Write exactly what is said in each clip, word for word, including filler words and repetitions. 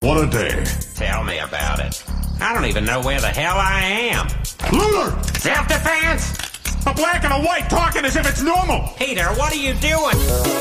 What a day. Tell me about it. I don't even know where the hell I am. Lunar! Self-defense? A black and a white talking as if it's normal! Peter, what are you doing?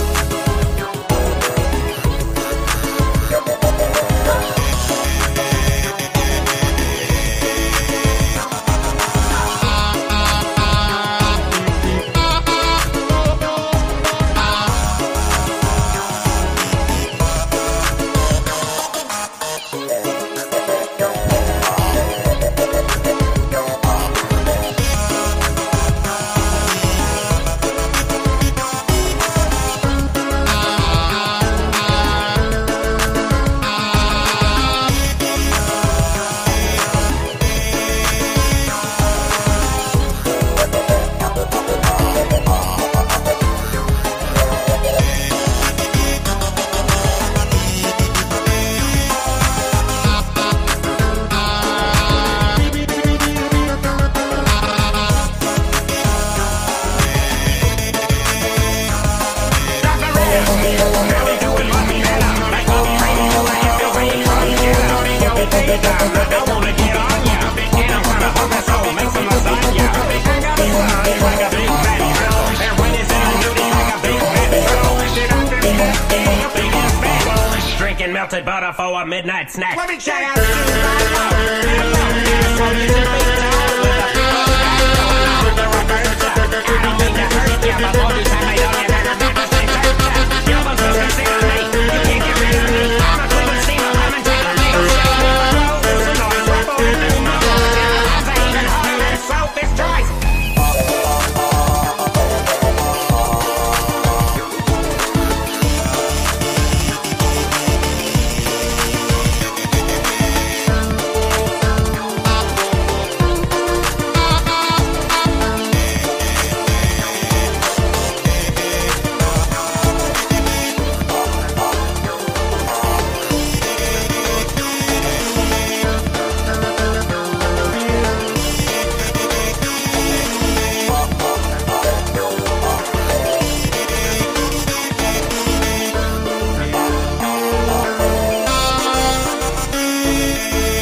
Drinking melted butter for a midnight snack. Let me check out.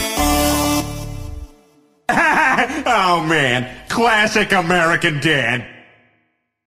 Oh man, classic American dad.